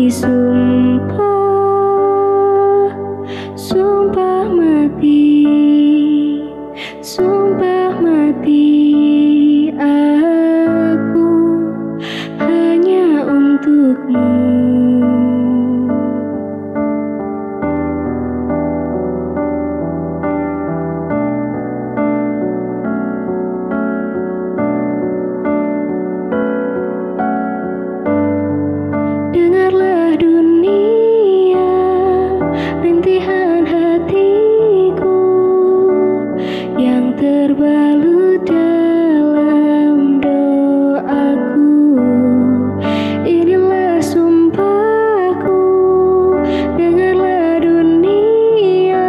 mati, sumpah, sumpah mati, sumpah mati, aku hanya untukmu. Dengarlah dunia, rintihan hatiku yang terbalut dalam doaku. Inilah sumpahku, dengarlah dunia.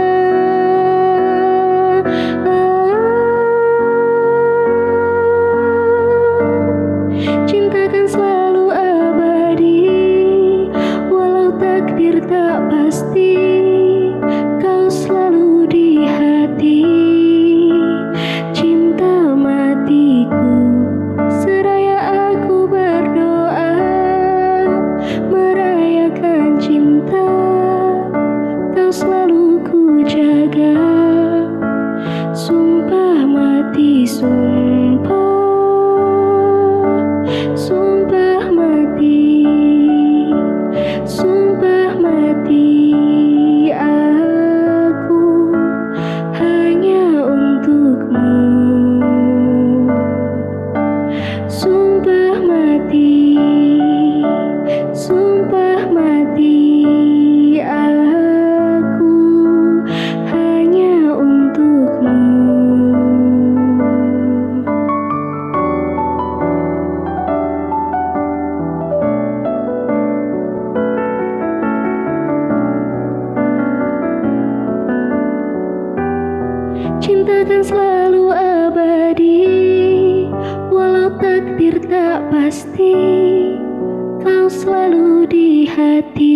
Cintakan selalu abadi, walau takdir tak pasti, kau selalu di hati. Cinta matiku, seraya aku berdoa, merayakan cinta, kau selalu ku jaga. Sumpah mati, sumpah, sumpah mati, sumpah mati, aku hanya untukmu. Sumpah mati, sumpah mati, aku hanya untukmu. Cintakan selalu abadi, walau takdir tak pasti, kau selalu di hati.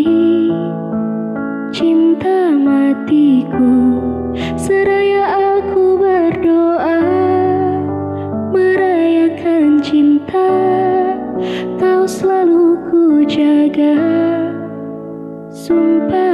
Cinta matiku, seraya aku berdoa, merayakan cinta, kau selalu ku jaga. Sumpah